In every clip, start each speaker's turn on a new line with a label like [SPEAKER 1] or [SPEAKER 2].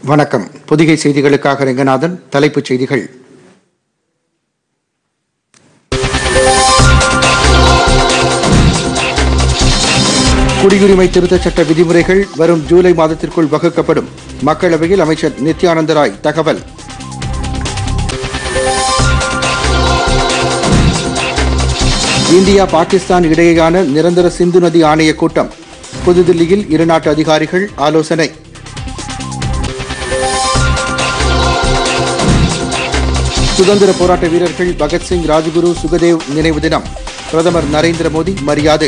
[SPEAKER 1] வணக்கம். பொதிகை செய்திகளுக்காக ரெங்கநாதன். தலைப்புச் செய்திகள். குடியுரிமை திருத்தச் சட்ட விதிமுறைகள் வரும் ஜூலை மாதத்திற்குள் வகுக்கப்படும். மக்களவையில் அமைச்சர் நித்யானந்த ராய் தகவல். இந்தியா பாகிஸ்தான் இடையேயான நிரந்தர சிந்து நதி ஆணைய கூட்டம். புதுதில்லியில் இருநாட்டு அதிகாரிகள் ஆலோசனை. சுதந்திர போராட்ட வீரர்கள் பகத்சிங், ராஜ்குரு, சுகதேவ் நினைவு தினம். பிரதமர் நரேந்திர மோடி மரியாதை.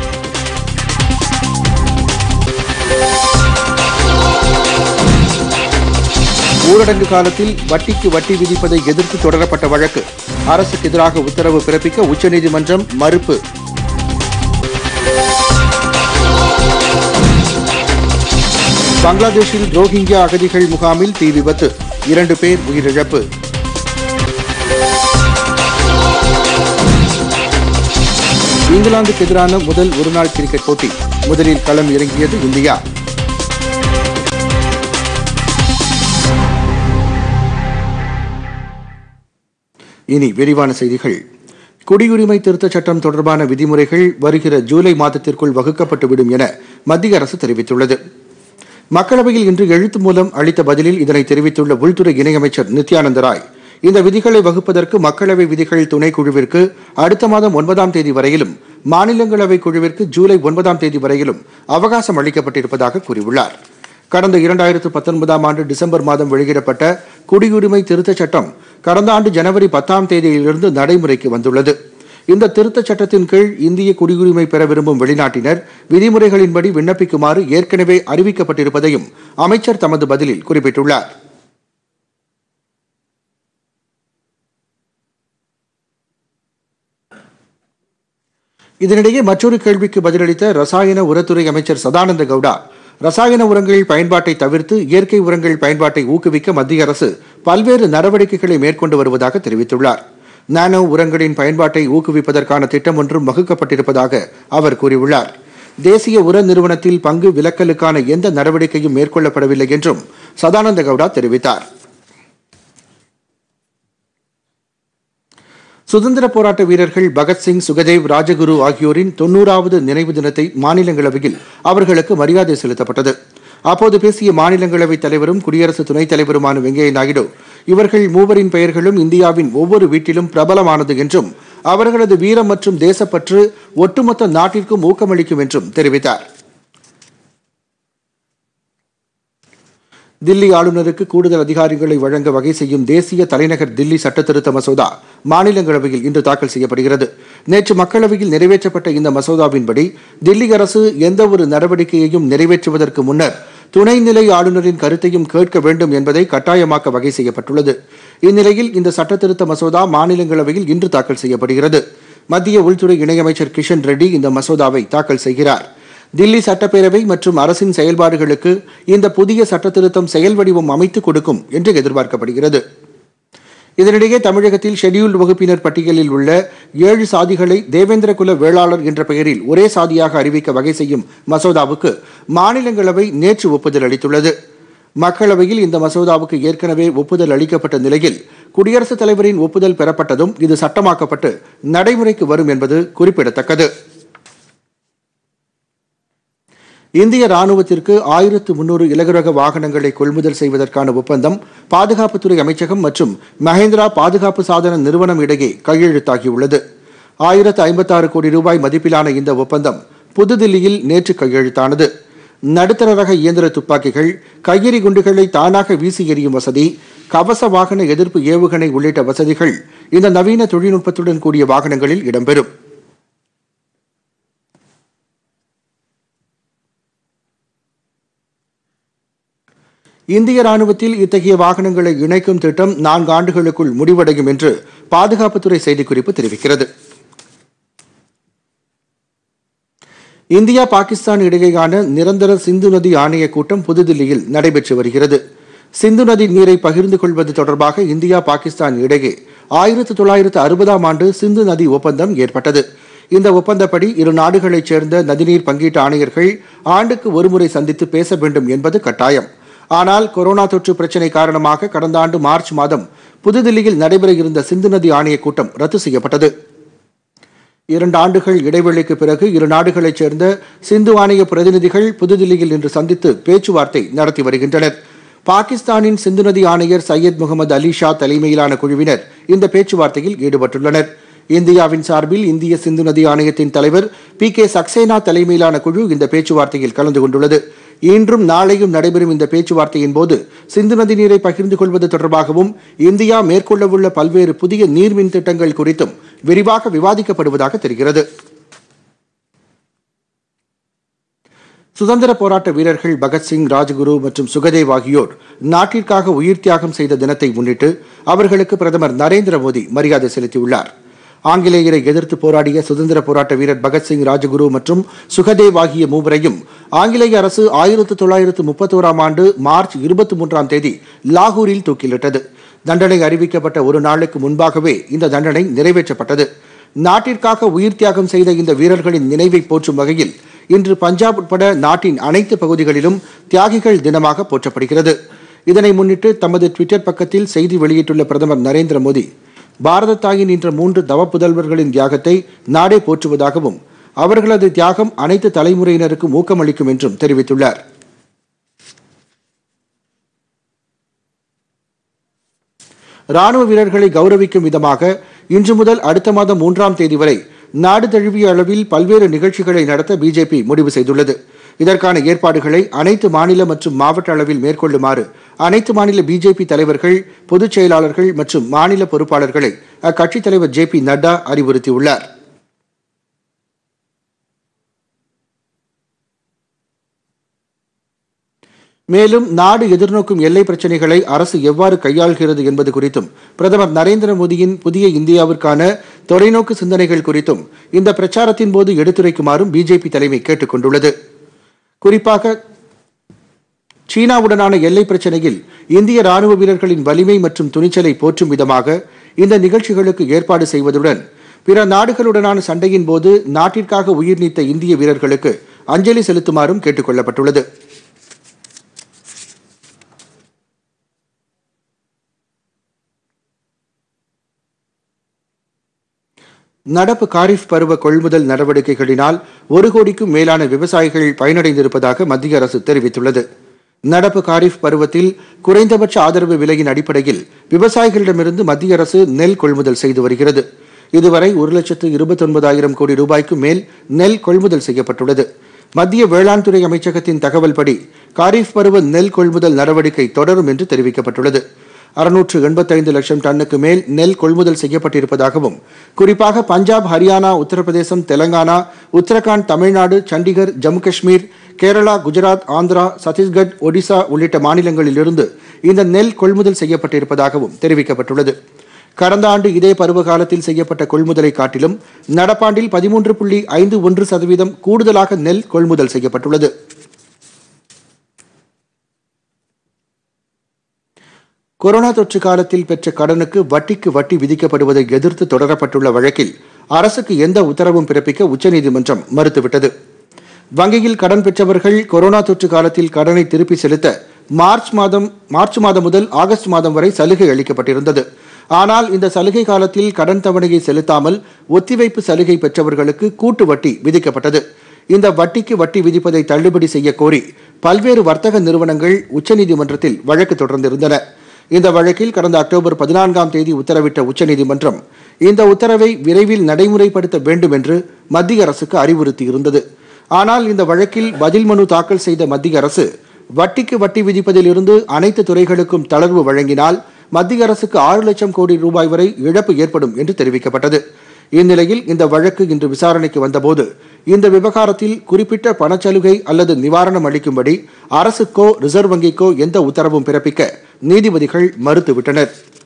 [SPEAKER 1] ஊரடங்கு காலத்தில் வட்டிக்கு வட்டி விதிப்பதை எதிர்த்து தொடரப்பட்ட வழக்கு. அரசுக்கு எதிராக உத்தரவு பிறப்பிக்க உச்சநீதிமன்றம் மறுப்பு. பங்களாதேஷில் ரோஹிங்கியா அகதிகள் முகாமில் தீ விபத்து. 2 பேர் உயிரிழப்பு. இங்கிலாந்துக்கு எதிரான முதல் ஒருநாள் கிரிக்கெட் போட்டி. முதலில் களம் இறங்கியது இந்தியா. இனி விரிவான செய்திகள். குடியுரிமை திருத்தச் சட்டம் தொடர்பான விதிமுறைகள் வருகிற ஜூலை மாதத்திற்குள் வகுக்கப்பட்டுவிடும் என மத்திய அரசு தெரிவித்துள்ளது. மக்களவையில் இன்று எழுத்து மூலம் அளித்த பதிலில் இதனை தெரிவித்துள்ள உள்துறை இணையமைச்சர் நித்யானந்த ராய், இந்த விதிகளை வகுப்பதற்கு மக்களவை விதிகள் துணைக்குழுவிற்கு அடுத்த மாதம் 9ஆம் தேதி வரையிலும், மாநிலங்களவை குழுவிற்கு ஜூலை 9ஆம் தேதி வரையிலும் அவகாசம் அளிக்கப்பட்டிருப்பதாக கூறியுள்ளார். கடந்த 2019ஆம் ஆண்டு டிசம்பர் மாதம் வெளியிடப்பட்ட குடியுரிமை திருத்தச் சட்டம் கடந்த ஆண்டு ஜனவரி 10ஆம் தேதியிலிருந்து நடைமுறைக்கு வந்துள்ளது. இந்த திருத்தச் சட்டத்தின் கீழ் இந்திய குடியுரிமை பெற விரும்பும் வெளிநாட்டினர் விதிமுறைகளின்படி விண்ணப்பிக்குமாறு ஏற்கனவே அறிவிக்கப்பட்டிருப்பதையும் அமைச்சர் தமது பதிலில் குறிப்பிட்டுள்ளார். இதனிடையே மற்றொரு கேள்விக்கு பதிலளித்த ரசாயன உரத்துறை அமைச்சர் சதானந்த கவுடா, ரசாயன உரங்கள் பயன்பாட்டை தவிர்த்து இயற்கை உரங்கள் பயன்பாட்டை ஊக்குவிக்க மத்திய அரசு பல்வேறு நடவடிக்கைகளை மேற்கொண்டு வருவதாக தெரிவித்துள்ளார். நானோ உரங்களின் பயன்பாட்டை ஊக்குவிப்பதற்கான திட்டம் ஒன்றும் வகுக்கப்பட்டிருப்பதாக அவர் கூறியுள்ளார். தேசிய உர நிறுவனத்தில் பங்கு விலக்கலுக்கான எந்த நடவடிக்கையும் மேற்கொள்ளப்படவில்லை என்றும் சதானந்த கவுடா தெரிவித்தார். சுதந்திர போராட்ட வீரர்கள் பகத்சிங், சுகதேவ், ராஜகுரு ஆகியோரின் 90வது நினைவு தினத்தை மாநிலங்களவையில் அவர்களுக்கு மரியாதை செலுத்தப்பட்டது. அப்போது பேசிய மாநிலங்களவைத் தலைவரும் குடியரசு துணைத் தலைவருமான வெங்கையா நாயுடு, இவர்கள் மூவரின் பெயர்களும் இந்தியாவின் ஒவ்வொரு வீட்டிலும் பிரபலமானது என்றும் அவர்களது வீரம் மற்றும் தேசப்பற்று ஒட்டுமொத்த நாட்டிற்கும் ஊக்கமளிக்கும் என்றும் தெரிவித்தார். தில்லி ஆளுநருக்கு கூடுதல் அதிகாரங்களை வழங்க வகை செய்யும் தேசிய தலைநகர் தில்லி சட்டத்திருத்த மசோதா மாநிலங்களவையில் இன்று தாக்கல் செய்யப்படுகிறது. நேற்று மக்களவையில் நிறைவேற்றப்பட்ட இந்த மசோதாவின்படி தில்லி அரசு எந்தவொரு நடவடிக்கையையும் நிறைவேற்றுவதற்கு முன்னர் துணைநிலை ஆளுநரின் கருத்தையும் கேட்க வேண்டும் என்பதை கட்டாயமாக்க வகை செய்யப்பட்டுள்ளது. இந்நிலையில் இந்த சட்டத்திருத்த மசோதா மாநிலங்களவையில் இன்று தாக்கல் செய்யப்படுகிறது. மத்திய உள்துறை இணையமைச்சர் கிஷன் ரெட்டி இந்த மசோதாவை தாக்கல் செய்கிறார். தில்லி சட்டப்பேரவை மற்றும் அரசின் செயல்பாடுகளுக்கு இந்த புதிய சட்டத்திருத்தம் செயல் வடிவம் அமைத்துக் கொடுக்கும் என்று எதிர்பார்க்கப்படுகிறது. இதனிடையே தமிழகத்தில் ஷெட்யூல்டு வகுப்பினர் பட்டியலில் உள்ள 7 சாதிகளை தேவேந்திர குல வேளாளர் என்ற பெயரில் ஒரே சாதியாக அறிவிக்க வகை செய்யும் மசோதாவுக்கு மாநிலங்களவை நேற்று ஒப்புதல் அளித்துள்ளது. மக்களவையில் இந்த மசோதாவுக்கு ஏற்கனவே ஒப்புதல் அளிக்கப்பட்ட நிலையில் குடியரசுத் தலைவரின் ஒப்புதல் பெறப்பட்டதும் இது சட்டமாக்கப்பட்டு நடைமுறைக்கு வரும் என்பது குறிப்பிடத்தக்கது. இந்திய ராணுவத்திற்கு 1300 இலகுரக வாகனங்களை கொள்முதல் செய்வதற்கான ஒப்பந்தம் பாதுகாப்புத்துறை அமைச்சகம் மற்றும் மஹேந்திரா பாதுகாப்பு சாதன நிறுவனம் இடையே கையெழுத்தாகியுள்ளது. 1056 கோடி ரூபாய் மதிப்பிலான இந்த ஒப்பந்தம் புதுதில்லியில் நேற்று கையெழுத்தானது. நடுத்தர ரக இயந்திர துப்பாக்கிகள், கையெறி குண்டுகளை தானாக வீசி எறியும் வசதி, கவச வாகன எதிர்ப்பு ஏவுகணை உள்ளிட்ட வசதிகள் இந்த நவீன தொழில்நுட்பத்துடன் கூடிய வாகனங்களில் இடம்பெறும். இந்திய ராணுவத்தில் இத்தகைய வாகனங்களை இணைக்கும் திட்டம் 4 ஆண்டுகளுக்குள் முடிவடையும் என்று பாதுகாப்புத்துறை செய்திக்குறிப்பு தெரிவிக்கிறது. இந்தியா பாகிஸ்தான் இடையேயான நிரந்தர சிந்து நதி ஆணைய கூட்டம் புதுதில்லியில் நடைபெற்று வருகிறது. சிந்து நதி நீரை பகிர்ந்து கொள்வது தொடர்பாக இந்தியா பாகிஸ்தான் இடையே 1960ஆம் ஆண்டு சிந்து நதி ஒப்பந்தம் ஏற்பட்டது. இந்த ஒப்பந்தப்படி இரு நாடுகளைச் சேர்ந்த நதிநீர் பங்கீட்டு ஆணையர்கள் ஆண்டுக்கு ஒருமுறை சந்தித்து பேச வேண்டும் என்பது கட்டாயம். ஆனால் கொரோனா தொற்று பிரச்சினை காரணமாக கடந்த ஆண்டு மார்ச் மாதம் புதுதில்லியில் நடைபெற இருந்த சிந்து நதி ஆணைய கூட்டம் ரத்து செய்யப்பட்டது. 2 ஆண்டுகள் இடைவெளிக்கு பிறகு இரு நாடுகளைச் சேர்ந்த சிந்து ஆணைய பிரதிநிதிகள் புதுதில்லியில் இன்று சந்தித்து பேச்சுவார்த்தை நடத்தி வருகின்றனர். பாகிஸ்தானின் சிந்து நதி ஆணையர் சையத் முகமது அலி ஷா தலைமையிலான குழுவினர் இந்த பேச்சுவார்த்தையில் ஈடுபட்டுள்ளனர். இந்தியாவின் சார்பில் இந்திய சிந்து நதி ஆணையத்தின் தலைவர் PK சக்சேனா தலைமையிலான குழு இந்த பேச்சுவார்த்தையில் கலந்து கொண்டுள்ளது. இன்றும் நாளையும் நடைபெறும் இந்த பேச்சுவார்த்தையின் போது சிந்து நதி நீரை பகிர்ந்து கொள்வது தொடர்பாகவும் இந்தியா மேற்கொள்ளவுள்ள பல்வேறு புதிய நீர்மின் திட்டங்கள் குறித்தும் விரிவாக விவாதிக்கப்படுவதாக தெரிகிறது. சுதந்திர போராட்ட வீரர்கள் பகத்சிங், ராஜ்குரு மற்றும் சுகதேவ் ஆகியோர் நாட்டிற்காக உயிர் தியாகம் செய்த தினத்தை முன்னிட்டு அவர்களுக்கு பிரதமர் நரேந்திர மோடி மரியாதை செலுத்தியுள்ளார். ஆங்கிலேயரை எதிர்த்து போராடிய சுதந்திர போராட்ட வீரர் பகத்சிங், ராஜ்குரு மற்றும் சுகதேவ் ஆகிய மூவரையும் ஆங்கிலேய அரசு 1931ஆம் ஆண்டு மார்ச் 23ஆம் தேதி லாகூரில் தூக்கிலிட்டது. தண்டனை அறிவிக்கப்பட்ட ஒரு நாளுக்கு முன்பாகவே இந்த தண்டனை நிறைவேற்றப்பட்டது. நாட்டிற்காக உயிர் தியாகம் செய்த இந்த வீரர்களின் நினைவை போற்றும் வகையில் இன்று பஞ்சாப் உட்பட நாட்டின் அனைத்து பகுதிகளிலும் தியாகிகள் தினமாக போற்றப்படுகிறது. இதனை முன்னிட்டு தமது ட்விட்டர் பக்கத்தில் செய்தி வெளியிட்டுள்ள பிரதமர் நரேந்திர மோடி, பாரத தாயின் இன்ற 3 தவ புதல்வர்களின் தியாகத்தை நாடே போற்றுவதாகவும் அவர்களது தியாகம் அனைத்து தலைமுறையினருக்கும் ஊக்கமளிக்கும் என்றும் தெரிவித்துள்ளார். ராணுவ வீரர்களை கௌரவிக்கும் விதமாக இன்று முதல் அடுத்த மாதம் 3ஆம் தேதி வரை நாடு தழுவிய அளவில் பல்வேறு நிகழ்ச்சிகளை நடத்த பிஜேபி முடிவு செய்துள்ளது. இதற்கான ஏற்பாடுகளை அனைத்து மாநில மற்றும் மாவட்ட அளவில் மேற்கொள்ளுமாறு அனைத்து மாநில பிஜேபி தலைவர்கள், பொதுச் செயலாளர்கள் மற்றும் மாநில பொறுப்பாளர்களை அக்கட்சித் தலைவர் JP நட்டா அறிவுறுத்தியுள்ளார். மேலும் நாடு எதிர்நோக்கும் எல்லை பிரச்சினைகளை அரசு எவ்வாறு கையாள்கிறது என்பது குறித்தும் பிரதமர் நரேந்திர மோடியின் புதிய இந்தியாவிற்கான தொலைநோக்கு சிந்தனைகள் குறித்தும் இந்த பிரச்சாரத்தின் போது எடுத்துரைக்குமாறும் பிஜேபி தலைமை கேட்டுக் கொண்டுள்ளது. குறிப்பாக சீனாவுடனான எல்லை பிரச்சினையில் இந்திய ராணுவ வீரர்களின் வலிமை மற்றும் துணிச்சலை போற்றும் விதமாக இந்த நிகழ்ச்சிகளுக்கு ஏற்பாடு செய்வதுடன் பிற நாடுகளுடனான சண்டையின் போது நாட்டிற்காக உயிர் நீத்த இந்திய வீரர்களுக்கு அஞ்சலி செலுத்துமாறும் கேட்டுக் கொள்ளப்பட்டுள்ளது. நடப்பு காரிஃப் பருவ கொள்முதல் நடவடிக்கைகளினால் 1 கோடிக்கும் மேலான விவசாயிகள் பயனடைந்திருப்பதாக மத்திய அரசு தெரிவித்துள்ளது. நடப்பு காரிஃப் பருவத்தில் குறைந்தபட்ச ஆதரவு விலையின் அடிப்படையில் விவசாயிகளிடமிருந்து மத்திய அரசு நெல் கொள்முதல் செய்து வருகிறது. இதுவரை 1,29,000 கோடி ரூபாய்க்கும் மேல் நெல் கொள்முதல் செய்யப்பட்டுள்ளது. மத்திய வேளாண் துறை அமைச்சகத்தின் தகவல்படி காரிஃப் பருவ நெல் கொள்முதல் நடவடிக்கை தொடரும் என்று தெரிவிக்கப்பட்டுள்ளது. 685 லட்சம் டன்னுக்கு மேல் நெல் கொள்முதல் செய்யப்பட்டிருப்பதாகவும், குறிப்பாக பஞ்சாப், ஹரியானா, உத்தரப்பிரதேசம், தெலங்கானா, உத்தரகாண்ட், தமிழ்நாடு, சண்டிகர், ஜம்மு காஷ்மீர், கேரளா, குஜராத், ஆந்திரா, சத்தீஸ்கட், ஒடிசா உள்ளிட்ட மாநிலங்களிலிருந்து இந்த நெல் கொள்முதல் செய்யப்பட்டிருப்பதாகவும் தெரிவிக்கப்பட்டுள்ளது. கடந்த ஆண்டு இதே பருவ காலத்தில் செய்யப்பட்ட கொள்முதலை காட்டிலும் நடப்பாண்டில் 13.51% கூடுதலாக நெல் கொள்முதல் செய்யப்பட்டுள்ளது. கொரோனா தொற்று காலத்தில் பெற்ற கடனுக்கு வட்டிக்கு வட்டி விதிக்கப்படுவதை எதிர்த்து தொடரப்பட்டுள்ள வழக்கில் அரசுக்கு எந்த உத்தரவும் பிறப்பிக்க உச்சநீதிமன்றம் மறுத்துவிட்டது. வங்கியில் கடன் பெற்றவர்கள் கொரோனா தொற்று காலத்தில் கடனை திருப்பி செலுத்த மார்ச் மாதம் முதல் ஆகஸ்ட் மாதம் வரை சலுகை அளிக்கப்பட்டிருந்தது. ஆனால் இந்த சலுகை காலத்தில் கடன் தவணையை செலுத்தாமல் ஒத்திவைப்பு சலுகை பெற்றவர்களுக்கு கூட்டு வட்டி விதிக்கப்பட்டது. இந்த வட்டிக்கு வட்டி விதிப்பதை தள்ளுபடி செய்ய கோரி பல்வேறு வர்த்தக நிறுவனங்கள் உச்சநீதிமன்றத்தில் வழக்கு தொடர்ந்திருந்தன. இந்த வழக்கில் கடந்த அக்டோபர் 14ஆம் தேதி உத்தரவிட்ட உச்சநீதிமன்றம் இந்த உத்தரவை விரைவில் நடைமுறைப்படுத்த வேண்டும் என்று மத்திய அரசுக்கு அறிவுறுத்தியிருந்தது. ஆனால் இந்த வழக்கில் பதில் மனு தாக்கல் செய்த மத்திய அரசு வட்டிக்கு வட்டி விதிப்பதில் இருந்து அனைத்து துறைகளுக்கும் தளர்வு வழங்கினால் மத்திய அரசுக்கு 6 லட்சம் கோடி ரூபாய் வரை இழப்பு ஏற்படும் என்று தெரிவிக்கப்பட்டது. இந்நிலையில் இந்த வழக்கு இன்று விசாரணைக்கு வந்தபோது இந்த விவகாரத்தில் குறிப்பிட்ட பணச்சலுகை அல்லது நிவாரணம் அளிக்கும்படி அரசுக்கோ ரிசர்வ் வங்கிக்கோ எந்த உத்தரவும் பிறப்பிக்க நீதிபதிகள் மறுத்துவிட்டனர்.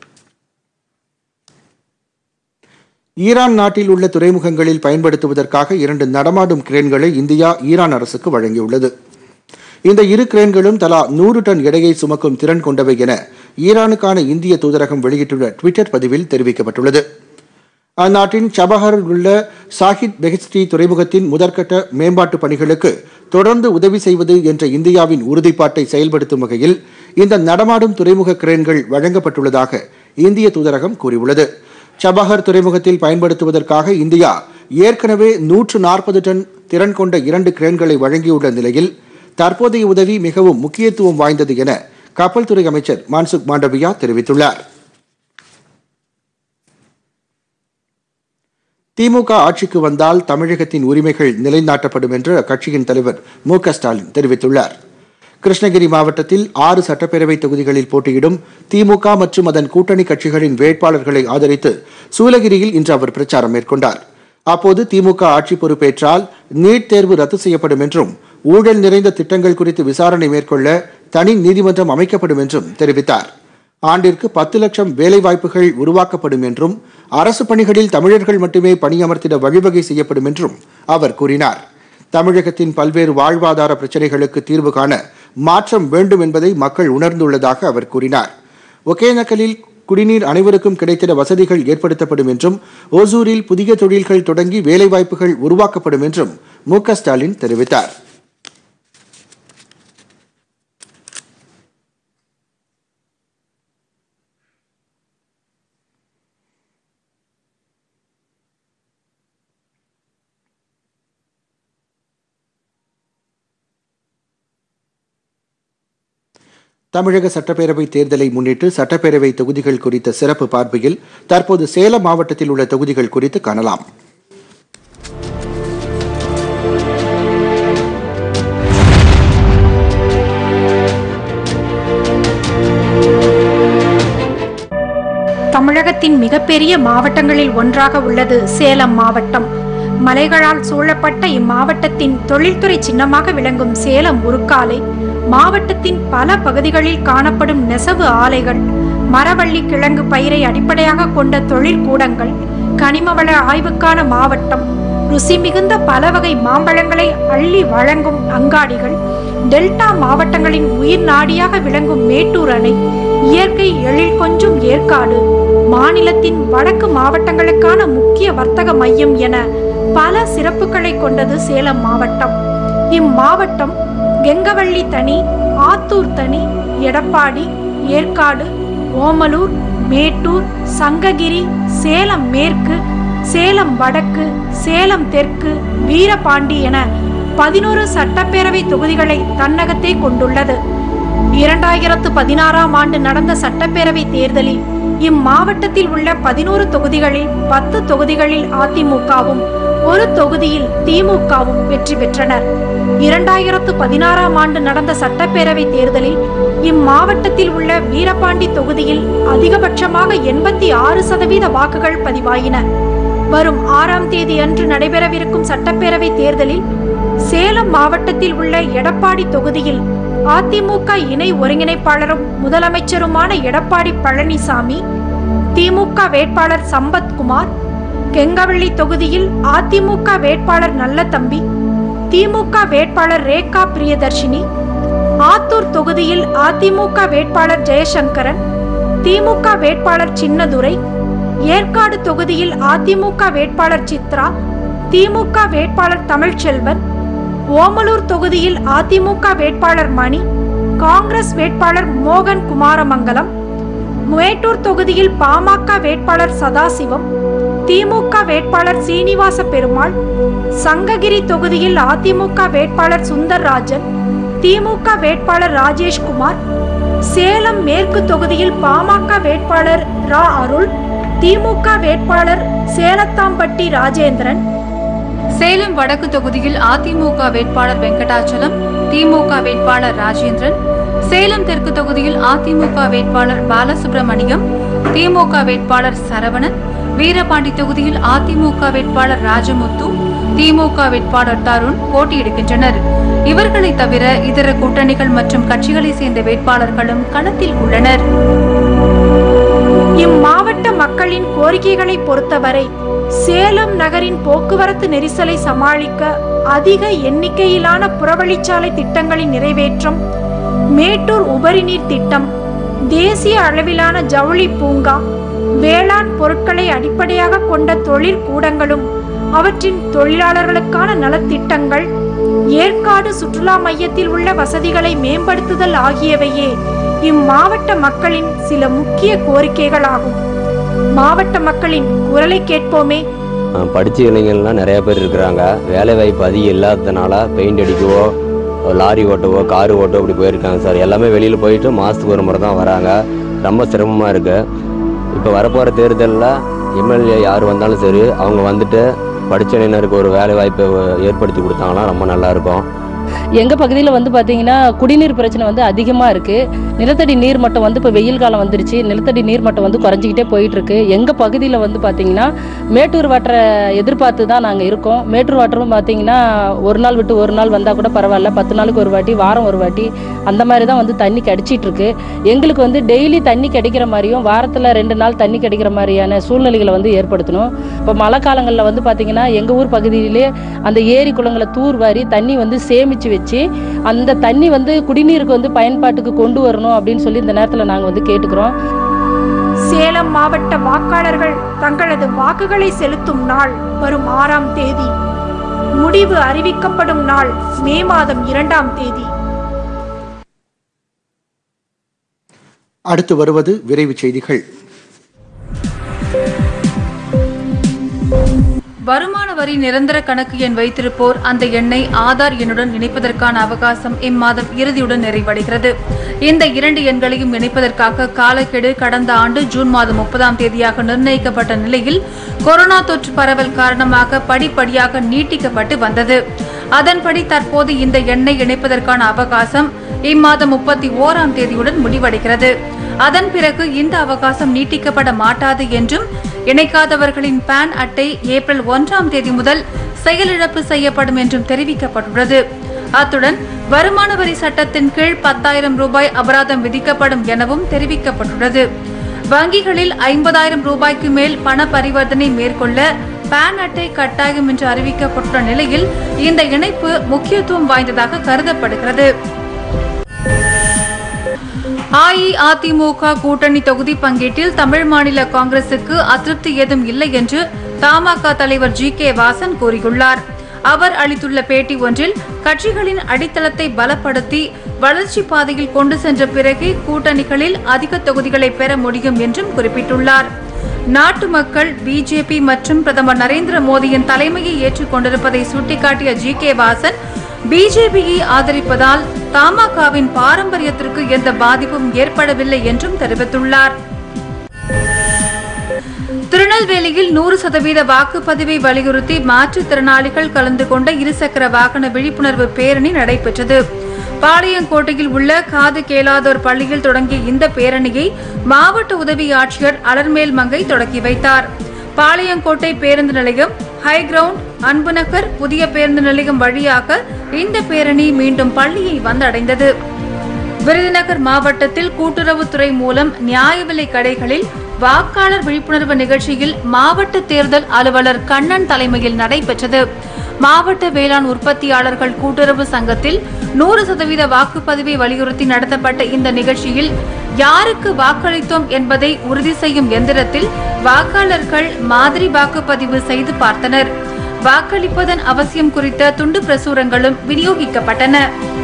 [SPEAKER 1] ஈரான் நாட்டில் உள்ள துறைமுகங்களில் பயன்படுத்துவதற்காக 2 நடமாடும் கிரேன்களை இந்தியா ஈரான் அரசுக்கு வழங்கியுள்ளது. இந்த 2 கிரேன்களும் தலா 100 டன் எடையை சுமக்கும் திறன் கொண்டவை என ஈரானுக்கான இந்திய தூதரகம் வெளியிட்டுள்ள ட்விட்டர் பதிவில் தெரிவிக்கப்பட்டுள்ளது. அந்நாட்டின் சபஹரில் உள்ள சாஹித் பெஹெஸ்டி துறைமுகத்தின் முதற்கட்ட மேம்பாட்டு பணிகளுக்கு தொடர்ந்து உதவி செய்வது என்ற இந்தியாவின் உறுதிப்பாட்டை செயல்படுத்தும் வகையில் இந்த நடமாடும் துறைமுக கிரேன்கள் வழங்கப்பட்டுள்ளதாக இந்திய தூதரகம் கூறியுள்ளது. சபஹர் துறைமுகத்தில் பயன்படுத்துவதற்காக இந்தியா ஏற்கனவே 140 டன் திறன் கொண்ட 2 கிரேன்களை வழங்கியுள்ள நிலையில் தற்போதைய உதவி மிகவும் முக்கியத்துவம் வாய்ந்தது என கப்பல் துறை அமைச்சர் மன்சுக் மாண்டவியா தெரிவித்துள்ளார். திமுக ஆட்சிக்கு வந்தால் தமிழகத்தின் உரிமைகள் நிலைநாட்டப்படும் என்று அக்கட்சியின் தலைவர் மு.க. ஸ்டாலின் தெரிவித்துள்ளார். கிருஷ்ணகிரி மாவட்டத்தில் 6 சட்டப்பேரவை தொகுதிகளில் போட்டியிடும் திமுக மற்றும் அதன் கூட்டணி கட்சிகளின் வேட்பாளர்களை ஆதரித்து சூலகிரியில் இன்று அவர் பிரச்சாரம் மேற்கொண்டார். அப்போது திமுக ஆட்சி பொறுப்பேற்றால் நீட் தேர்வு ரத்து செய்யப்படும் என்றும் ஊழல் நிறைந்த திட்டங்கள் குறித்து விசாரணை மேற்கொள்ள தனி நீதிமன்றம் அமைக்கப்படும் என்றும் தெரிவித்தார். ஆண்டிற்கு 10 லட்சம் வேலைவாய்ப்புகள் உருவாக்கப்படும் என்றும் அரசு பணிகளில் தமிழர்கள் மட்டுமே பணியமர்த்திட வழிவகை செய்யப்படும் என்றும் அவர் கூறினார். தமிழகத்தின் பல்வேறு வாழ்வாதார பிரச்சினைகளுக்கு தீர்வு காண மாற்றம் வேண்டும் என்பதை மக்கள் உணர்ந்துள்ளதாக அவர் கூறினார். ஒகேனக்கலில் குடிநீர் அனைவருக்கும் கிடைத்திட வசதிகள் ஏற்படுத்தப்படும் என்றும் ஓசூரில் புதிய தொழில்கள் தொடங்கி வேலைவாய்ப்புகள் உருவாக்கப்படும் என்றும் மு.க. ஸ்டாலின் தெரிவித்தார். தமிழக சட்டப்பேரவை தேர்தலை முன்னிட்டு சட்டப்பேரவை தொகுதிகள் குறித்த சிறப்பு பார்வையில் தற்போது சேலம் மாவட்டத்தில் உள்ள தொகுதிகள் குறித்து காணலாம்.
[SPEAKER 2] தமிழகத்தின் மிகப்பெரிய மாவட்டங்களில் ஒன்றாக உள்ளது சேலம் மாவட்டம். மலைகளால் சூழப்பட்ட இம்மாவட்டத்தின் தொழில்துறை சின்னமாக விளங்கும் சேலம் உருக்காலை, மாவட்டத்தின் பல பகுதிகளில் காணப்படும் நெசவு ஆலைகள், மரவள்ளி கிழங்கு பயிரை அடிப்படையாக கொண்ட தொழிற்கூடங்கள், கனிமவள ஆய்வுக்கான மாவட்டம், ருசி மிகுந்த பல வகை மாம்பழங்களை அள்ளி வழங்கும் அங்காடிகள், டெல்டா மாவட்டங்களின் உயிர் நாடியாக விளங்கும் மேட்டூர் அணை, இயற்கை எழில் கொஞ்சும் ஏற்காடு, மாநிலத்தின் வடக்கு மாவட்டங்களுக்கான முக்கிய வர்த்தக மையம் என பல சிறப்புகளை கொண்டது சேலம் மாவட்டம். இம்மாவட்டம் கெங்கவள்ளி தனி, ஆத்தூர் தனி, எடப்பாடி, ஏற்காடு, ஓமலூர், மேட்டூர், சங்ககிரி, சேலம் மேற்கு, சேலம் வடக்கு, சேலம் தெற்கு, வீரபாண்டி என 11 சட்டப்பேரவை தொகுதிகளை தன்னகத்தே கொண்டுள்ளது. 2016ஆம் ஆண்டு நடந்த சட்டப்பேரவை தேர்தலில் இம்மாவட்டத்தில் உள்ள 11 தொகுதிகளில் 10 தொகுதிகளில் அதிமுகவும் 1 தொகுதியில் திமுகவும் வெற்றி பெற்றனர். 2016ஆம் ஆண்டு நடந்த சட்டப்பேரவை தேர்தலில் இம்மாவட்டத்தில் உள்ள வீரபாண்டி தொகுதியில் அதிகபட்சமாக 86% வாக்குகள் பதிவாயின. வரும் 6ஆம் தேதி அன்று நடைபெறவிருக்கும் சட்டப்பேரவை தேர்தலில் சேலம் மாவட்டத்தில் உள்ள எடப்பாடி தொகுதியில் அதிமுக இணை ஒருங்கிணைப்பாளரும் முதலமைச்சருமான எடப்பாடி பழனிசாமி, திமுக வேட்பாளர் சம்பத்குமார், கெங்கவள்ளி தொகுதியில் அதிமுக வேட்பாளர் நல்லதம்பி, திமுக வேட்பாளர் ரேகா பிரியதர்ஷினி, ஆத்தூர் தொகுதியில் அதிமுக வேட்பாளர் ஜெயசங்கரன், திமுக வேட்பாளர் சின்னதுரை, ஏற்காடு தொகுதியில் அதிமுக வேட்பாளர் சித்ரா, திமுக வேட்பாளர் தமிழ்ச்செல்வன், ஓமலூர் தொகுதியில் அதிமுக வேட்பாளர் மணி, காங்கிரஸ் வேட்பாளர் மோகன் குமாரமங்கலம், மேட்டூர் தொகுதியில் பாமக வேட்பாளர் சதாசிவம், திமுக வேட்பாளர் சீனிவாச பெருமாள், சங்ககிரி தொகுதியில் அதிமுக வேட்பாளர் சுந்தர்ராஜன், திமுக வேட்பாளர் ராஜேஷ்குமார், சேலம் மேற்கு தொகுதியில் பாமக வேட்பாளர் ரா அருள், திமுக வேட்பாளர் சேலத்தாம்பட்டி ராஜேந்திரன்,
[SPEAKER 3] சேலம் வடக்கு தொகுதியில் அதிமுக வேட்பாளர் வெங்கடாச்சலம், திமுக வேட்பாளர் ராஜேந்திரன், சேலம் தெற்கு தொகுதியில் அதிமுக வேட்பாளர் பாலசுப்ரமணியம், திமுக வேட்பாளர் சரவணன், வீரபாண்டி தொகுதியில் அதிமுக வேட்பாளர் ராஜமுத்து, திமுக வேட்பாளர் தருண் போட்டியிடுகின்றனர். இவர்களை தவிர இதர கூட்டணிகள் மற்றும் கட்சிகளை சேர்ந்த வேட்பாளர்களும் களத்தில் உள்ளனர்.
[SPEAKER 2] இம்மாவட்ட மக்களின் கோரிக்கைகளை பொறுத்தவரை சேலம் நகரின் போக்குவரத்து நெரிசலை சமாளிக்க அதிக எண்ணிக்கையிலான புறவழிச்சாலை திட்டங்களின் நிறைவேற்றம், மேட்டூர் உபரிநீர் திட்டம், தேசிய அளவிலான ஜவுளி பூங்கா, வேளாண் பொருட்களை அடிப்படையாக கொண்ட தொழிற்கூடங்களும் அவற்றின் தொழிலாளர்களுக்கான நலத்திட்டங்கள், ஏற்காடு சுற்றுலா மையத்தில் உள்ள வசதிகளை மேம்படுத்துதல் ஆகியவையே இம்மாவட்ட மக்களின் சில முக்கிய கோரிக்கைகளாகும். மாவட்ட மக்களின் குரலை கேட்போமே.
[SPEAKER 4] படித்த இளைஞர்கள்லாம் நிறைய பேர் இருக்கிறாங்க. வேலை வாய்ப்பு அதிகம் இல்லாததுனால பெயிண்ட் அடிக்கவோ லாரி ஓட்டவோ காரு ஓட்டவோ அப்படி போயிருக்காங்க சார். எல்லாமே வெளியில் போயிட்டு மாதத்துக்கு ஒரு முறை தான் வராங்க. ரொம்ப சிரமமாக இருக்குது. இப்போ வரப்போகிற தேர்தலில் எம்எல்ஏ யார் வந்தாலும் சரி, அவங்க வந்துட்டு படித்த இளைஞருக்கு ஒரு வேலை வாய்ப்பை ஏற்படுத்தி கொடுத்தாங்கன்னா ரொம்ப நல்லாயிருக்கும்.
[SPEAKER 5] எங்கள் பகுதியில் வந்து பார்த்திங்கன்னா குடிநீர் பிரச்சனை வந்து அதிகமாக இருக்குது. நிலத்தடி நீர் மட்டம் வந்து இப்போ வெயில் காலம் வந்துருச்சு. நிலத்தடி நீர் மட்டம் வந்து குறைஞ்சிக்கிட்டே போயிட்டுருக்கு. எங்கள் பகுதியில் வந்து பார்த்திங்கன்னா மேட்டூர் வாட்டரை எதிர்பார்த்து தான் நாங்கள் இருக்கோம். மேட்டூர் வாட்டரும் பார்த்திங்கன்னா ஒரு நாள் விட்டு ஒரு நாள் வந்தால் கூட பரவாயில்ல, 10 நாளுக்கு ஒரு வாட்டி, வாரம் ஒரு வாட்டி அந்த மாதிரி தான் வந்து தண்ணி கிடைச்சிட்ருக்கு. எங்களுக்கு வந்து டெய்லி தண்ணி கிடைக்கிற மாதிரியும் வாரத்தில் 2 நாள் தண்ணி கிடைக்கிற மாதிரியான சூழ்நிலைகளை வந்து ஏற்படுத்தணும். இப்போ மழை காலங்களில் வந்து பார்த்திங்கன்னா எங்கள் ஊர் பகுதியிலே அந்த ஏரி குளங்களை தூர்வாரி தண்ணி வந்து சேமித்து வச்சு அந்த தண்ணி வந்து குடிநீருக்கு வந்து பயன்பாட்டுக்கு கொண்டு வரணும் அப்படின்னு சொல்லி இந்த நேரத்தில் நாங்கள் வந்து கேட்டுக்கிறோம்.
[SPEAKER 2] சேலம் மாவட்ட வாக்காளர்கள் தங்களது வாக்குகளை செலுத்தும் நாள் வரும் 6ஆம் தேதி. முடிவு அறிவிக்கப்படும் நாள் மே மாதம் 2ஆம் தேதி.
[SPEAKER 1] அடுத்து வருவது விரைவு செய்திகள்.
[SPEAKER 3] வருமான வரி நிரந்தர கணக்கு எண் வைத்திருப்போர் அந்த எண்ணை ஆதார் எண்ணுடன் இணைப்பதற்கான அவகாசம் இம்மாதம் இறுதியுடன் நிறைவடைகிறது. இந்த 2 எண்களையும் இணைப்பதற்காக காலக்கெடு கடந்த ஆண்டு ஜூன் மாதம் 30ஆம் தேதியாக நிர்ணயிக்கப்பட்ட நிலையில் கொரோனா தொற்று பரவல் காரணமாக படிப்படியாக நீட்டிக்கப்பட்டு வந்தது. அதன்படி தற்போது இந்த எண்ணை இணைப்பதற்கான அவகாசம் இம்மாதம் 31ஆம் தேதியுடன் முடிவடைகிறது. அதன் பிறகு இந்த அவகாசம் நீட்டிக்கப்பட மாட்டாது என்றும் இணைக்காதவர்களின் பான் அட்டை ஏப்ரல் 1ஆம் தேதி முதல் செயலிழப்பு செய்யப்படும் என்றும் தெரிவிக்கப்பட்டுள்ளது. அத்துடன் வருமான வரி சட்டத்தின் கீழ் 10,000 ரூபாய் அபராதம் விதிக்கப்படும் எனவும் தெரிவிக்கப்பட்டுள்ளது. வங்கிகளில் 50,000 ரூபாய்க்கு மேல் பண பரிவர்த்தனை மேற்கொள்ள பான் அட்டை கட்டாயம் என்று அறிவிக்கப்பட்டுள்ள நிலையில் இந்த இணைப்பு முக்கியத்துவம் வாய்ந்ததாக கருதப்படுகிறது. அஇஅதிமுக கூட்டணி தொகுதி பங்கீட்டில் தமிழ் மாநில காங்கிரசுக்கு அதிருப்தி ஏதும் இல்லை என்று தமாக தலைவர் ஜி.கே. வாசன் கூறியுள்ளார். அவர் அளித்துள்ள பேட்டி ஒன்றில் கட்சிகளின் அடித்தளத்தை பலப்படுத்தி வளர்ச்சி பாதையில் கொண்டு சென்ற பிறகே கூட்டணிகளில் அதிக தொகுதிகளை பெற முடியும் என்றும் குறிப்பிட்டுள்ளார். நாட்டு மக்கள் பிஜேபி மற்றும் பிரதமர் நரேந்திர மோடியின் தலைமையை ஏற்றுக் கொண்டிருப்பதை சுட்டிக்காட்டிய ஜி.கே. வாசன் பிஜேபியை ஆதரிப்பதால் தமாகவின் பாரம்பரியத்திற்கு எந்த பாதிப்பும் ஏற்படவில்லை என்றும் தெரிவித்துள்ளார். திருநெல்வேலியில் 100% வாக்குப்பதிவை வலியுறுத்தி மாற்றுத்திறனாளிகள் கலந்து கொண்ட இருசக்கர வாகன விழிப்புணர்வு பேரணி நடைபெற்றது. பாளையங்கோட்டையில் உள்ள காது கேளாதோர் பள்ளியில் தொடங்கிய இந்த பேரணியை மாவட்ட உதவி ஆட்சியர் அலர்மேல் மங்கை தொடங்கி வைத்தார். பாளையங்கோட்டை பேருந்து நிலையம், ஹைகிரவுண்ட், அன்புநகர், புதிய பேருந்து நிலையம் வழியாக இந்த பேரணி மீண்டும் பள்ளியை வந்தடைந்தது. விருதுநகர் மாவட்டத்தில் கூட்டுறவுத்துறை மூலம் நியாய விலை கடைகளில் வாக்காளர் விழிப்புணர்வு நிகழ்ச்சியில் மாவட்ட தேர்தல் அலுவலர் கண்ணன் தலைமையில் நடைபெற்றது. மாவட்ட வேளாண் உற்பத்தியாளர்கள் கூட்டுறவு சங்கத்தில் 100% வாக்குப்பதிவை வலியுறுத்தி நடத்தப்பட்ட இந்த நிகழ்ச்சியில் யாருக்கு வாக்களித்தோம் என்பதை உறுதி செய்யும் எந்திரத்தில் வாக்காளர்கள் மாதிரி வாக்குப்பதிவு செய்து பார்த்தனர். வாக்களிப்பதன் அவசியம் குறித்த துண்டு பிரசுரங்களும் விநியோகிக்கப்பட்டன.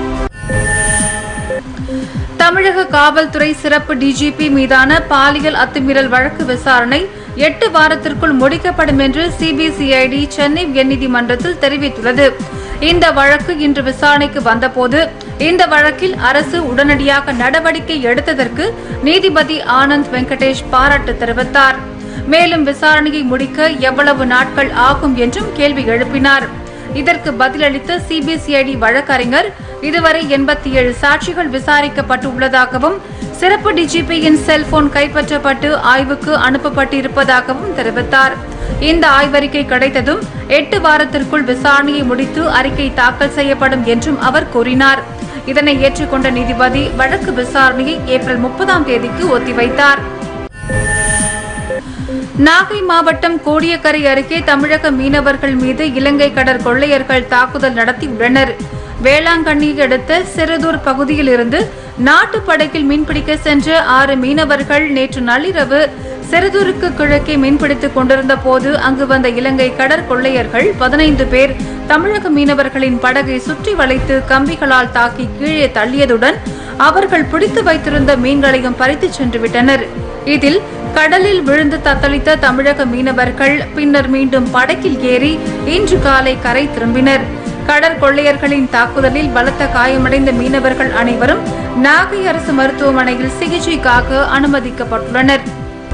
[SPEAKER 3] தமிழக காவல்துறை சிறப்பு டிஜிபி மீதான பாலியல் அத்துமீறல் வழக்கு விசாரணை 8 வாரத்திற்குள் முடிக்கப்படும் என்று சிபிசிஐடி சென்னை உயர்நீதிமன்றத்தில் தெரிவித்துள்ளது. இந்த வழக்கு இன்று விசாரணைக்கு வந்தபோது இந்த வழக்கில் அரசு உடனடியாக நடவடிக்கை எடுத்ததற்கு நீதிபதி ஆனந்த் வெங்கடேஷ் பாராட்டு தெரிவித்தார். மேலும் விசாரணையை முடிக்க எவ்வளவு நாட்கள் ஆகும் என்றும் கேள்வி எழுப்பினார். இதற்கு பதிலளித்த சிபிசிஐடி வழக்கறிஞர் இதுவரை 87 சாட்சிகள் விசாரிக்கப்பட்டு உள்ளதாகவும் சிறப்பு டிஜிபியின் செல்போன் கைப்பற்றப்பட்டு ஆய்வுக்கு அனுப்பப்பட்டு இருப்பதாகவும் தெரிவித்தார். இந்த ஆய்வறிக்கை கிடைத்ததும் 8 வாரத்திற்குள் விசாரணையை முடித்து அறிக்கை தாக்கல் செய்யப்படும் என்றும் அவர் கூறினார். இதனை ஏற்றுக்கொண்ட நீதிபதி வழக்கு விசாரணையை ஏப்ரல் 30ஆம் தேதிக்கு ஒத்திவைத்தார். நாகை மாவட்டம் கோடியக்கரை அருகே தமிழக மீனவர்கள் மீது இலங்கை கடற்கொள்ளையர்கள் தாக்குதல் நடத்தியுள்ளனர். வேளாங்கண்ணி அடுத்த சிறுதூர் பகுதியில் இருந்து நாட்டு படகில் மீன்பிடிக்க சென்ற 6 மீனவர்கள் நேற்று நள்ளிரவு சிறுதூருக்கு கிழக்கே மீன்பிடித்துக் கொண்டிருந்த போது அங்கு வந்த இலங்கை கடற்கொள்ளையர்கள் 15 பேர் தமிழக மீனவர்களின் படகை சுற்றி வளைத்து கம்பிகளால் தாக்கி கீழே தள்ளியதுடன் அவர்கள் பிடித்து வைத்திருந்த மீன்களையும் பறித்து சென்று விட்டனர். இதில் கடலில் விழுந்து தத்தளித்த தமிழக மீனவர்கள் பின்னர் மீண்டும் படகில் ஏறி இன்று காலை கரை திரும்பினர். கடற்கொள்ளையர்களின் தாக்குதலில் பலத்த காயமடைந்த மீனவர்கள் அனைவரும் நாகை அரசு மருத்துவமனையில் சிகிச்சைக்காக அனுமதிக்கப்பட்டுள்ளனர்.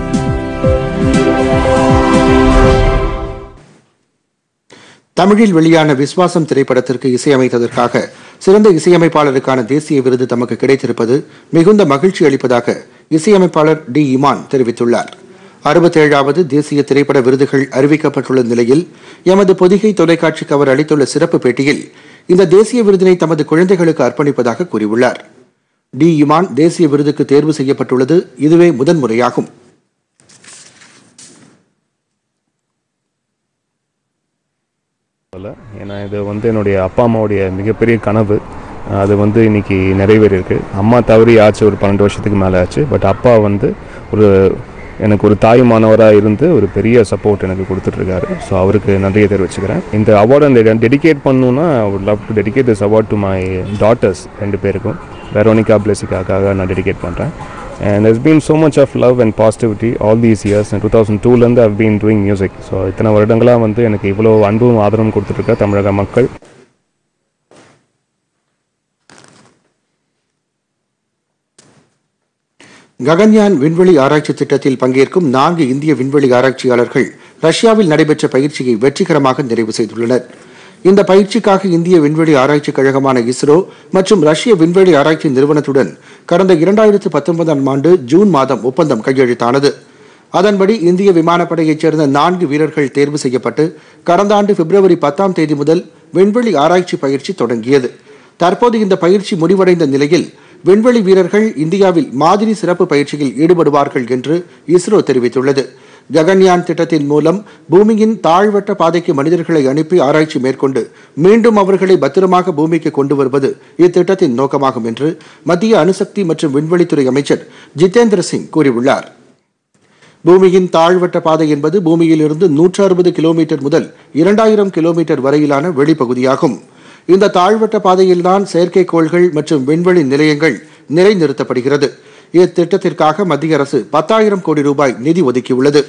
[SPEAKER 1] தமிழில் வெளியான விஸ்வாசம் திரைப்படத்திற்கு இசையமைத்ததற்காக சிறந்த இசையமைப்பாளருக்கான தேசிய விருது தமக்கு கிடைத்திருப்பது மிகுந்த மகிழ்ச்சி அளிப்பதாக இசையமைப்பாளர் டி இமான் தெரிவித்துள்ளார். 67வது தேசிய திரைப்பட விருதுகள் அறிவிக்கப்பட்டுள்ள நிலையில் எமது பொதிகை தொலைக்காட்சிக்கு அவர் அளித்துள்ள சிறப்பு பேட்டியில் இந்த தேசிய விருதினை தமது குழந்தைகளுக்கு அர்ப்பணிப்பதாக கூறியுள்ளார். டி இமான் தேசிய விருதுக்கு தேர்வு செய்யப்பட்டுள்ளது இதுவே முதன்முறையாகும்.
[SPEAKER 6] ஏன்னா இது என்னுடைய அப்பா அம்மாவுடைய மிகப்பெரிய கனவு. அது இன்னைக்கு நிறைவேறியிருக்கு. அம்மா தவறி ஆச்சு ஒரு 12 வருஷத்துக்கு மேலே ஆச்சு. பட் அப்பா எனக்கு ஒரு தாயுமானவராக இருந்து ஒரு பெரிய சப்போர்ட் எனக்கு கொடுத்துட்ருக்காரு. ஸோ அவருக்கு நன்றியை தெரிவிச்சுக்கிறேன். இந்த அவார்டை டெடிகேட் பண்ணணுன்னா I would love to dedicate this award to my daughters 2 பேருக்கும். வெரோனிகா பிளெசிகாக்காக நான் டெடிகேட் பண்ணுறேன். And there's been so much of love and positivity all these years. In 2002 I've been doing music. So இத்தனை வருடங்களாக எனக்கு இவ்வளோ அன்பும் ஆதரவும் கொடுத்துட்ருக்க தமிழக மக்கள்.
[SPEAKER 1] ககன்யான் விண்வெளி ஆராய்ச்சி திட்டத்தில் பங்கேற்கும் 4 இந்திய விண்வெளி ஆராய்ச்சியாளர்கள் ரஷ்யாவில் நடைபெற்ற பயிற்சியை வெற்றிகரமாக நிறைவு செய்துள்ளனர். இந்த பயிற்சிக்காக இந்திய விண்வெளி ஆராய்ச்சி கழகமான இஸ்ரோ மற்றும் ரஷ்ய விண்வெளி ஆராய்ச்சி நிறுவனத்துடன் கடந்த 2019ஆம் ஆண்டு ஜூன் மாதம் ஒப்பந்தம் கையெழுத்தானது. அதன்படி இந்திய விமானப்படையைச் சேர்ந்த 4 வீரர்கள் தேர்வு செய்யப்பட்டு கடந்த ஆண்டு பிப்ரவரி 10ஆம் தேதி முதல் விண்வெளி ஆராய்ச்சி பயிற்சி தொடங்கியது. தற்போது இந்த பயிற்சி முடிவடைந்த நிலையில் விண்வெளி வீரர்கள் இந்தியாவில் மாதிரி சிறப்பு பயிற்சியில் ஈடுபடுவார்கள் என்று இஸ்ரோ தெரிவித்துள்ளது. ககன்யான் திட்டத்தின் மூலம் பூமியின் தாழ்வட்ட பாதைக்கு மனிதர்களை அனுப்பி ஆராய்ச்சி மேற்கொண்டு மீண்டும் அவர்களை பத்திரமாக பூமிக்கு கொண்டு வருவது இத்திட்டத்தின் நோக்கமாகும் என்று மத்திய அணுசக்தி மற்றும் விண்வெளித்துறை அமைச்சர் ஜிதேந்திர சிங் கூறியுள்ளார். பூமியின் தாழ்வட்ட பாதை என்பது பூமியில் இருந்து 160 கிலோமீட்டர் முதல் 2000 கிலோமீட்டர் வரையிலான வெளிப்பகுதியாகும். இந்த தாழ்வட்ட பாதையில்தான் செயற்கைக்கோள்கள் மற்றும் விண்வெளி நிலையங்கள் நிலைநிறுத்தப்படுகிறது. இத்திட்டத்திற்காக மத்திய அரசு 10,000 கோடி ரூபாய் நிதி ஒதுக்கியுள்ளது.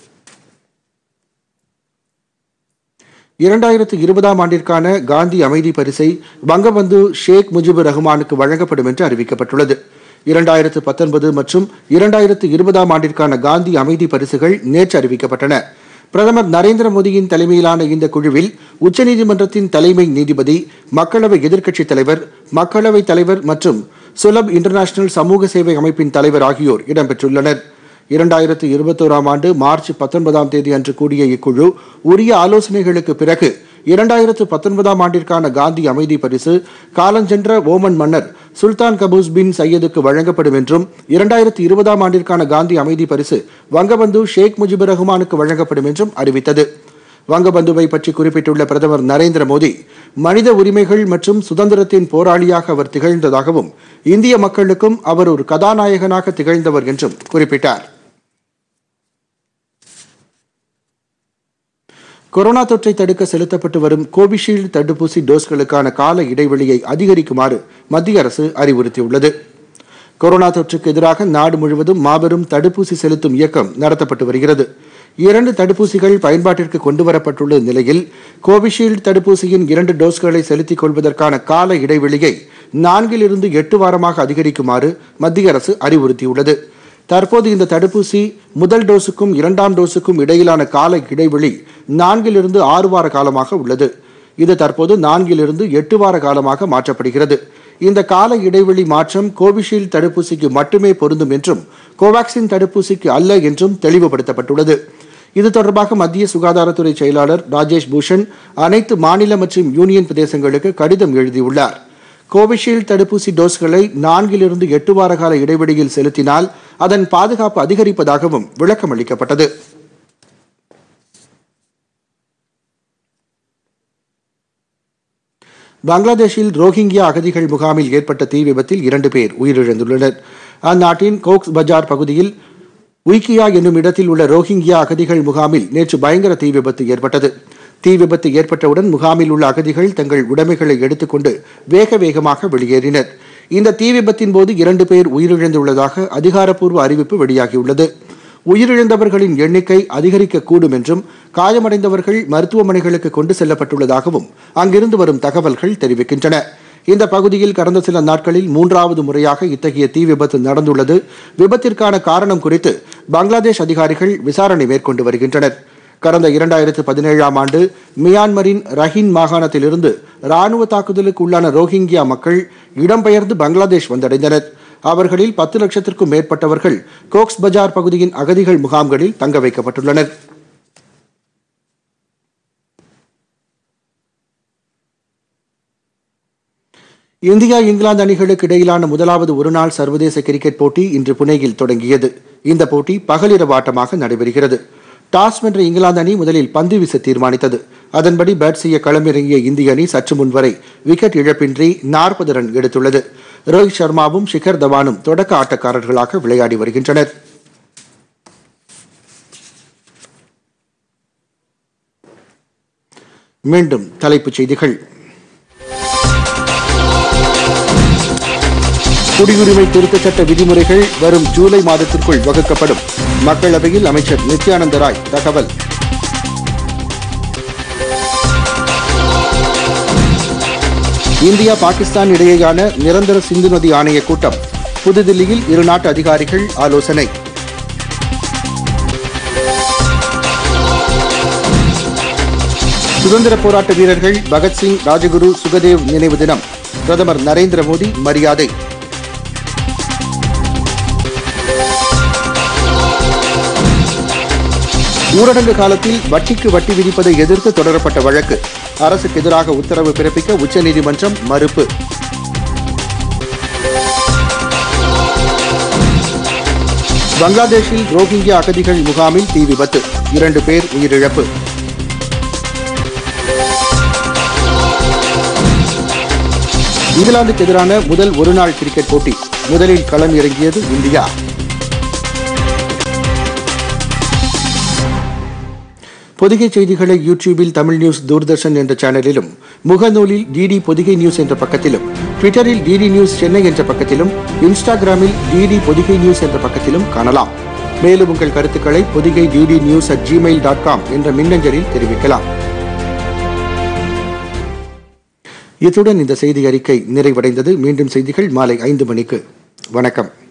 [SPEAKER 1] 2020ஆம் ஆண்டிற்கான காந்தி அமைதி பரிசை வங்கபந்து ஷேக் முஜிபுர் ரஹ்மானுக்கு வழங்கப்படும் என்று அறிவிக்கப்பட்டுள்ளது. 2019 மற்றும் 2020ஆம் ஆண்டிற்கான காந்தி அமைதி பரிசுகள் நேற்று அறிவிக்கப்பட்டன. பிரதமர் நரேந்திர மோடியின் தலைமையிலான இந்த குழுவில் உச்சநீதிமன்றத்தின் தலைமை நீதிபதி, மக்களவை எதிர்க்கட்சித் தலைவர், மக்களவைத் தலைவர் மற்றும் சுலப் இன்டர்நேஷனல் சமூக சேவை அமைப்பின் தலைவர் ஆகியோர் இடம்பெற்றுள்ளனர். 2021ஆம் ஆண்டு மார்ச் 19ஆம் தேதி அன்று கூடிய இக்குழு உரிய ஆலோசனைகளுக்கு பிறகு 2019ஆம் ஆண்டிற்கான காந்தி அமைதி பரிசு காலஞ்சென்ற ஓமன் மன்னர் சுல்தான் கபூஸ் பின் சையதுக்கு வழங்கப்படும் என்றும் 2020ஆம் ஆண்டிற்கான காந்தி அமைதி பரிசு வங்கபந்து ஷேக் முஜிபுர் ரஹ்மானுக்கு வழங்கப்படும் என்றும் அறிவித்தது. வங்கபந்துவை பற்றி குறிப்பிட்டுள்ள பிரதமர் நரேந்திர மோடி, மனித உரிமைகள் மற்றும் சுதந்திரத்தின் போராளியாக அவர் திகழ்ந்ததாகவும் இந்திய மக்களுக்கும் அவர் ஒரு கதாநாயகனாக திகழ்ந்தவர் என்றும் குறிப்பிட்டார். கொரோனா தொற்றை தடுக்க செலுத்தப்பட்டு வரும் கோவிஷீல்டு தடுப்பூசி டோஸ்களுக்கான கால இடைவெளியை அதிகரிக்குமாறு மத்திய அரசு அறிவுறுத்தியுள்ளது. கொரோனா தொற்றுக்கு எதிராக நாடு முழுவதும் மாபெரும் தடுப்பூசி செலுத்தும் இயக்கம் நடத்தப்பட்டு வருகிறது. 2 தடுப்பூசிகள் பயன்பாட்டிற்கு கொண்டுவரப்பட்டுள்ள நிலையில் கோவிஷீல்டு தடுப்பூசியின் 2 டோஸ்களை செலுத்திக் கொள்வதற்கான கால இடைவெளியை 4 to 8 வாரமாக அதிகரிக்குமாறு மத்திய அரசு அறிவுறுத்தியுள்ளது. தற்போது இந்த தடுப்பூசி முதல் டோஸுக்கும் 2ஆம் டோஸுக்கும் இடையிலான கால இடைவெளி 4 to 6 வார காலமாக உள்ளது. இது தற்போது 4 to 8 வார காலமாக மாற்றப்படுகிறது. இந்த கால இடைவெளி மாற்றம் கோவிஷீல்டு தடுப்பூசிக்கு மட்டுமே பொருந்தும் என்றும் கோவாக்சின் தடுப்பூசிக்கு அல்ல என்றும் தெளிவுபடுத்தப்பட்டுள்ளது. இது தொடர்பாக மத்திய சுகாதாரத்துறை செயலாளர் ராஜேஷ் பூஷன் அனைத்து மாநில மற்றும் யூனியன் பிரதேசங்களுக்கு கடிதம் எழுதியுள்ளார். கோவிஷீல்டு தடுப்பூசி டோஸ்களை 4 to 8 வார கால இடைவெளியில் செலுத்தினால் அதன் பாதுகாப்பு அதிகரிப்பதாகவும் விளக்கம் அளிக்கப்பட்டது. பங்களாதேஷில் ரோஹிங்கியா அகதிகள் முகாமில் ஏற்பட்ட தீ விபத்தில் 2 பேர் உயிரிழந்துள்ளனர். அந்நாட்டின் கோக்ஸ் பஜார் பகுதியில் உய்கியா என்னும் இடத்தில் உள்ள ரோஹிங்கியா அகதிகள் முகாமில் நேற்று பயங்கர தீ விபத்து ஏற்பட்டது. தீ விபத்து ஏற்பட்டவுடன் முகாமில் உள்ள அகதிகள் தங்கள் உடைமைகளை எடுத்துக்கொண்டு வேகமாக வெளியேறினர். இந்த தீ விபத்தின் போது 2 பேர் உயிரிழந்துள்ளதாக அதிகாரப்பூர்வ அறிவிப்பு வெளியாகியுள்ளது. உயிரிழந்தவர்களின் எண்ணிக்கை அதிகரிக்கக்கூடும் என்றும் காயமடைந்தவர்கள் மருத்துவமனைகளுக்கு கொண்டு செல்லப்பட்டுள்ளதாகவும் அங்கிருந்து வரும் தகவல்கள் தெரிவிக்கின்றன. இந்த பகுதியில் கடந்த சில நாட்களில் 3வது முறையாக இத்தகைய தீ விபத்து நடந்துள்ளது. விபத்திற்கான காரணம் குறித்து பங்களாதேஷ் அதிகாரிகள் விசாரணை மேற்கொண்டு வருகின்றனர். கடந்த 2017ஆம் ஆண்டு மியான்மரின் ரஹின் மாகாணத்திலிருந்து ராணுவ தாக்குதலுக்கு உள்ளான ரோஹிங்கியா மக்கள் இடம்பெயர்ந்து பங்களாதேஷ் வந்தடைந்தனர். அவர்களில் 10 லட்சத்திற்கும் மேற்பட்டவர்கள் கோக்ஸ் பஜார் பகுதியின் அகதிகள் முகாம்களில் தங்க வைக்கப்பட்டுள்ளனர். இந்தியா இங்கிலாந்து அணிகளுக்கு இடையிலான முதலாவது ஒருநாள் சர்வதேச கிரிக்கெட் போட்டி இன்று புனேயில் தொடங்கியது. இந்த போட்டி பகலிரவு ஆட்டமாக நடைபெறுகிறது. டாஸ் வென்ற இங்கிலாந்து அணி முதலில் பந்து வீச தீர்மானித்தது. அதன்படி பேட் செய்ய களமிறங்கிய இந்திய அணி சற்று முன்வரை விக்கெட் இழப்பின்றி 40 ரன் எடுத்துள்ளது. ரோஹித் சர்மாவும் ஷிகர் தவானும் தொடக்க ஆட்டக்காரர்களாக விளையாடி வருகின்றனர். மீண்டும் தலைப்புச் செய்திகள். குடியுரிமை திருத்தச் சட்ட விதிமுறைகள் வரும் ஜூலை மாதத்திற்குள் வகுக்கப்படும். மக்களவையில் அமைச்சர் நித்யானந்த ராய் தகவல். இந்தியா பாகிஸ்தான் இடையேயான நிரந்தர சிந்து நதி ஆணைய கூட்டம். புதுதில்லியில் இரு நாட்டு அதிகாரிகள் ஆலோசனை. சுதந்திர போராட்ட வீரர்கள் பகத்சிங், ராஜகுரு, சுகதேவ் நினைவு தினம். பிரதமர் நரேந்திர மோடி மரியாதை. ஊரடங்கு காலத்தில் வட்டிக்கு வட்டி விதிப்பதை எதிர்த்து தொடரப்பட்ட வழக்கு. அரசுக்கு எதிராக உத்தரவு பிறப்பிக்க உச்சநீதிமன்றம் மறுப்பு. பங்களாதேஷில் ரோஹிங்கியா அகதிகள் முகாமில் தீ விபத்து. 2 பேர் உயிரிழப்பு. இங்கிலாந்துக்கு எதிரான முதல் ஒருநாள் கிரிக்கெட் போட்டி. முதலில் களம் இறங்கியது இந்தியா. பொதிகை செய்திகளை யூடியூபில் தமிழ் நியூஸ் தூர்தர்ஷன் என்ற சேனலிலும், முகநூலில் டிடி பொதிகை நியூஸ் என்ற பக்கத்திலும், ட்விட்டரில் டிடி நியூஸ் சென்னை என்ற பக்கத்திலும், இன்ஸ்டாகிராமில் டிடி பொதிகை நியூஸ் என்ற பக்கத்திலும் காணலாம். மேலும் உங்கள் கருத்துக்களை பொதிகை ddnews@gmail.com என்ற மின்னஞ்சலில் தெரிவிக்கலாம். இத்துடன் இந்த செய்தி அறிக்கை நிறைவடைந்தது. மீண்டும் செய்திகள் மாலை 5 மணிக்கு. வணக்கம்.